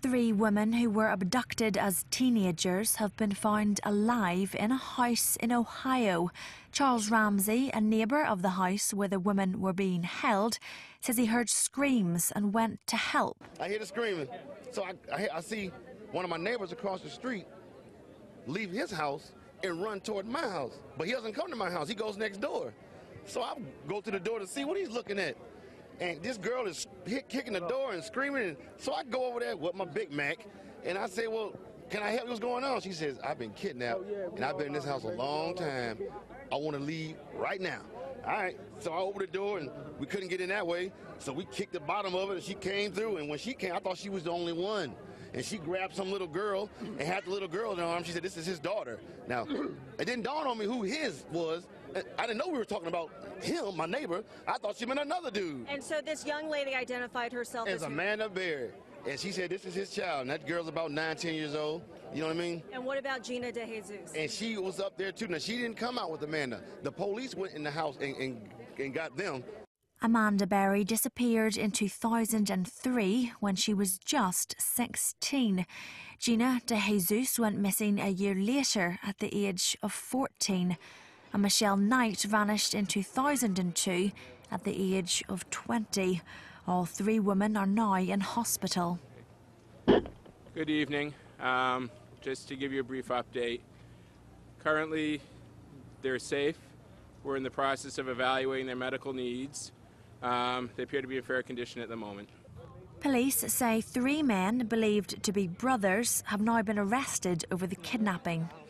3 women who were abducted as teenagers have been found alive in a house in Ohio. Charles Ramsey, a neighbour of the house where the women were being held, says he heard screams and went to help. I hear the screaming, so I see one of my neighbors across the street leave his house and run toward my house. But he doesn't come to my house, he goes next door. So I go to the door to see what he's looking at. And this girl is kicking the door and screaming. So I go over there with my Big Mac, and I say, well, can I help you? What's going on? She says, I've been kidnapped, and I've been in this house a long time. I want to leave right now. All right, so I opened the door, and we couldn't get in that way. So we kicked the bottom of it, and she came through. And when she came, I thought she was the only one. And she grabbed some little girl and had the little girl in her arms. She said, this is his daughter. Now, it didn't dawn on me who his was. I didn't know we were talking about him, my neighbor. I thought she meant another dude. And so this young lady identified herself as Amanda Berry. And she said, this is his child. And that girl's about 9, 10 years old. You know what I mean? And what about Gina DeJesus? And she was up there, too. Now, she didn't come out with Amanda. The police went in the house and got them. Amanda Berry disappeared in 2003 when she was just 16. Gina DeJesus went missing a year later at the age of 14. And Michelle Knight vanished in 2002 at the age of 20. All 3 women are now in hospital. Good evening. Just to give you a brief update. Currently, they're safe. We're in the process of evaluating their medical needs. They appear to be in fair condition at the moment. Police say 3 men believed to be brothers have now been arrested over the kidnapping.